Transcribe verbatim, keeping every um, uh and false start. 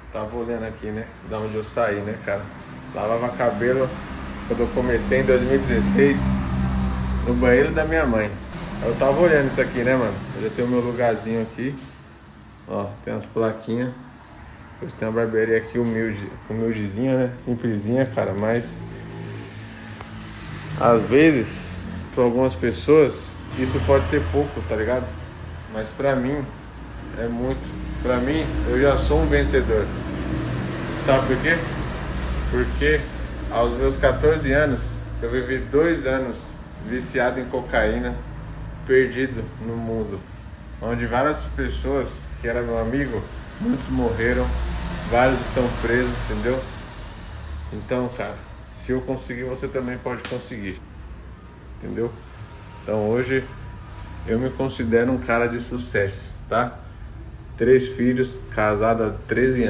tava olhando aqui, né? Da onde eu saí, né, cara? Lavava cabelo quando eu comecei em dois mil e dezesseis no banheiro da minha mãe. Eu tava olhando isso aqui, né, mano? Eu já tenho meu lugarzinho aqui. Ó, tem umas plaquinhas. Hoje tem uma barbearia aqui humilde, humildezinha, né? Simplesinha, cara, mas às vezes, para algumas pessoas, isso pode ser pouco, tá ligado? Mas pra mim, é muito. Pra mim, eu já sou um vencedor. Sabe por quê? Porque aos meus quatorze anos, eu vivi dois anos viciado em cocaína, perdido no mundo, onde várias pessoas que eram meu amigo, muitos morreram, vários estão presos, entendeu? Então, cara, se eu conseguir, você também pode conseguir, entendeu? Então hoje eu me considero um cara de sucesso, tá? Três filhos, casado há treze anos.